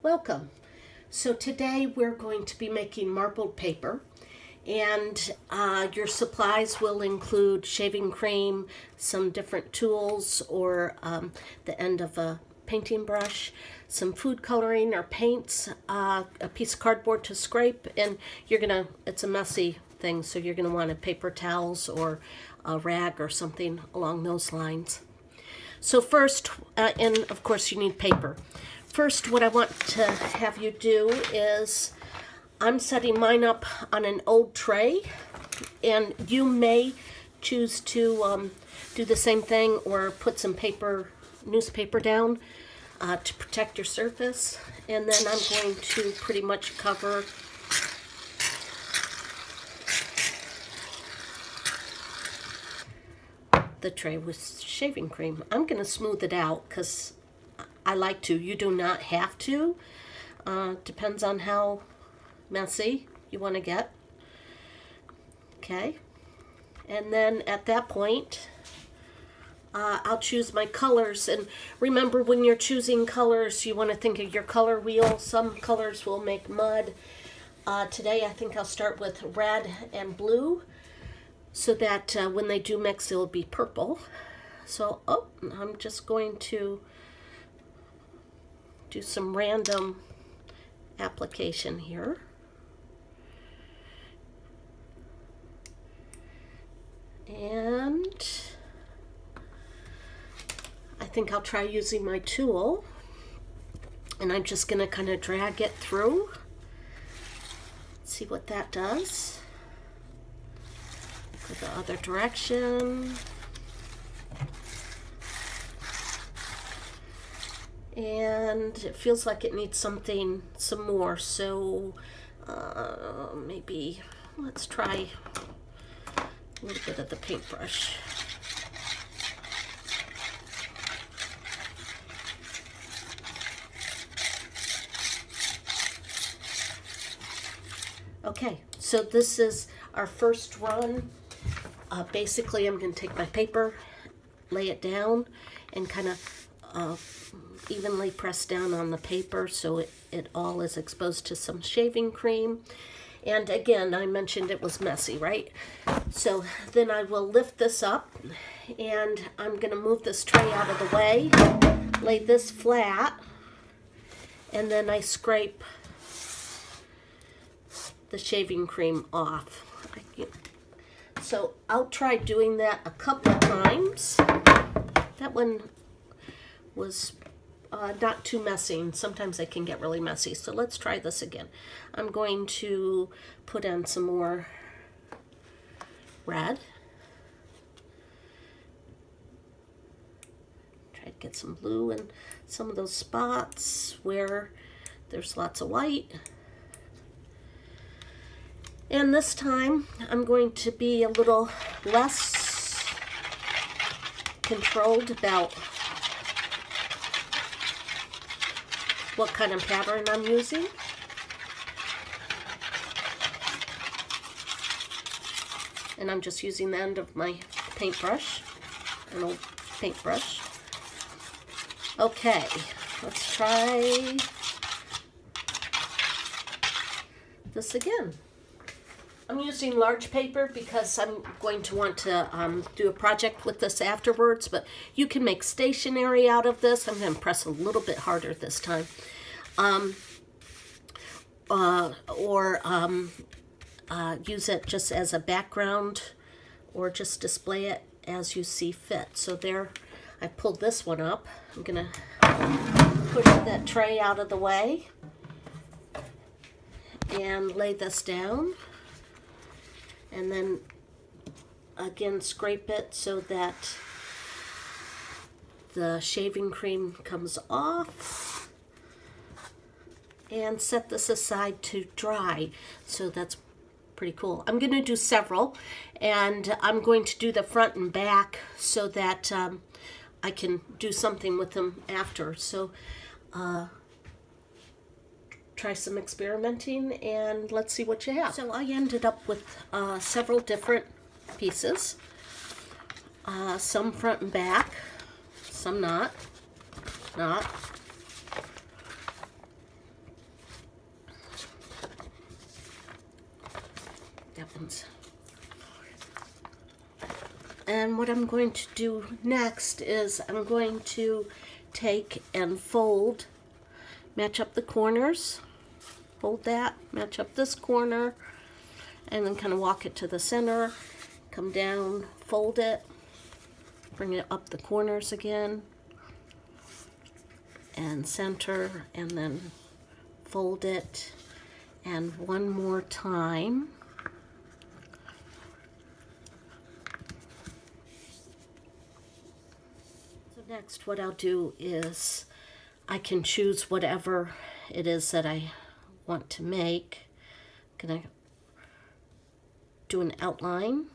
Welcome. So today we're going to be making marbled paper, and your supplies will include shaving cream, some different tools or the end of a painting brush, some food coloring or paints, a piece of cardboard to scrape, and it's a messy thing, so you're gonna want paper towels or a rag or something along those lines. So first, and of course you need paper. First, what I want to have you do is, I'm setting mine up on an old tray, and you may choose to do the same thing or put some newspaper down to protect your surface. And then I'm going to pretty much cover the tray with shaving cream. I'm going to smooth it out because I like to. You do not have to. Depends on how messy you want to get. Okay. And then at that point, I'll choose my colors. And remember, when you're choosing colors, you want to think of your color wheel. Some colors will make mud. Today I think I'll start with red and blue, so that when they do mix, it'll be purple. So, I'm just going to do some random application here. And I think I'll try using my tool, and I'm just going to kind of drag it through. See what that does. Go the other direction. And it feels like it needs some more, so maybe let's try a little bit of the paintbrush. Okay, so this is our first run. Basically, I'm going to take my paper, lay it down, and kind of evenly press down on the paper so it all is exposed to some shaving cream. And again, I mentioned it was messy, right? So then I will lift this up, and I'm going to move this tray out of the way, lay this flat, and then I scrape the shaving cream off. So I'll try doing that a couple of times. That one was not too messy, and sometimes they can get really messy. So let's try this again. I'm going to put in some more red. Try to get some blue in some of those spots where there's lots of white. And this time I'm going to be a little less controlled about what kind of pattern I'm using. And I'm just using the end of my paintbrush, an old paintbrush. Okay, let's try this again. I'm using large paper because I'm going to want to do a project with this afterwards, but you can make stationery out of this. I'm going to press a little bit harder this time. Use it just as a background, or just display it as you see fit. So there, I pulled this one up. I'm going to push that tray out of the way and lay this down. And then again scrape it so that the shaving cream comes off, and set this aside to dry. So that's pretty cool. I'm going to do several, and I'm going to do the front and back so that I can do something with them after. So try some experimenting, and let's see what you have. So I ended up with several different pieces, some front and back, some not. And what I'm going to do next is I'm going to take and fold, match up the corners, fold that, match up this corner, and then kind of walk it to the center, come down, fold it, bring it up the corners again, and center, and then fold it, and one more time. So next what I'll do is I can choose whatever it is that I want to make. I'm gonna do an outline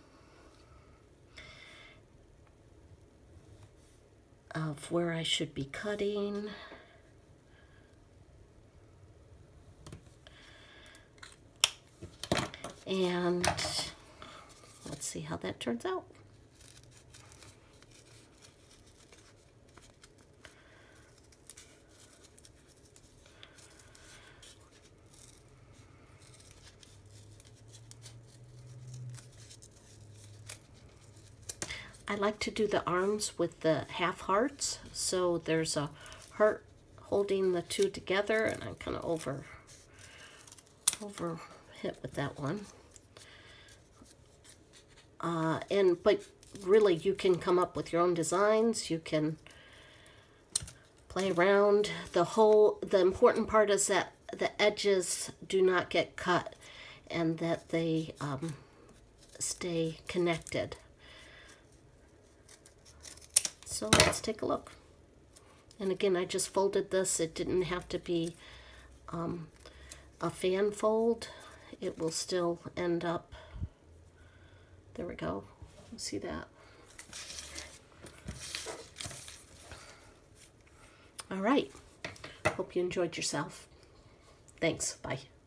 of where I should be cutting. And let's see how that turns out. I like to do the arms with the half hearts, so there's a heart holding the two together, and I'm kind of over hit with that one. But really, you can come up with your own designs. You can play around. The important part is that the edges do not get cut, and that they stay connected. So let's take a look. And again, I just folded this. It didn't have to be a fan fold. It will still end up, there we go. You see that? All right. Hope you enjoyed yourself. Thanks. Bye.